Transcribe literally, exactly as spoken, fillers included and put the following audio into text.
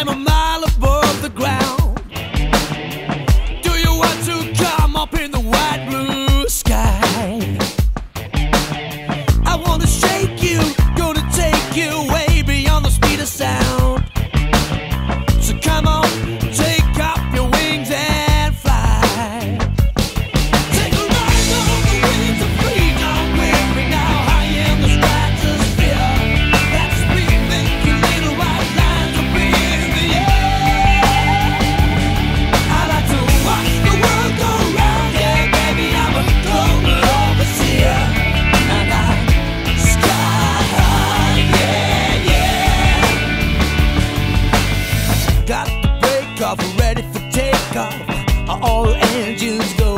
I'm a mile above the ground. Do you want to come up in the white blue sky? I wanna shake you, gonna take you way beyond the speed of sound. So come on, take up your wings and fly. Take a ride on the wings of freedom with me now, high in the stratosphere. That's me making little white lines up in the air. I like to watch the world go round, yeah, baby, I'm a global overseer. And I'm sky high, yeah, yeah. Got the brake off, ready for takeoff. All engines go.